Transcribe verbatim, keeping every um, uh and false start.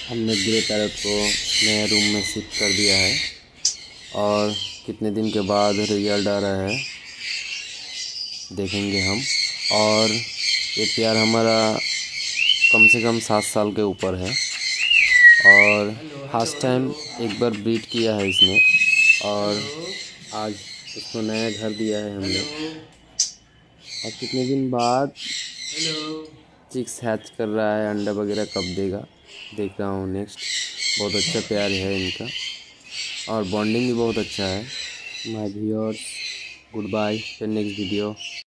हमने grey parrot को नए रूम में शिफ्ट कर दिया है और कितने दिन के बाद रिजल्ट आ रहा है देखेंगे हम। और ये प्यार हमारा कम से कम सात साल के ऊपर है और फर्स्ट टाइम एक बार ब्रीड किया है इसने और आज उसको नया घर दिया है हमने। और कितने दिन बाद चिक्स हैच कर रहा है, अंडा वगैरह कब देगा देख रहा हूँ नेक्स्ट। बहुत अच्छा प्यार है इनका और बॉन्डिंग भी बहुत अच्छा है। माय व्यूअर्स, गुड बाय, फिर नेक्स्ट वीडियो।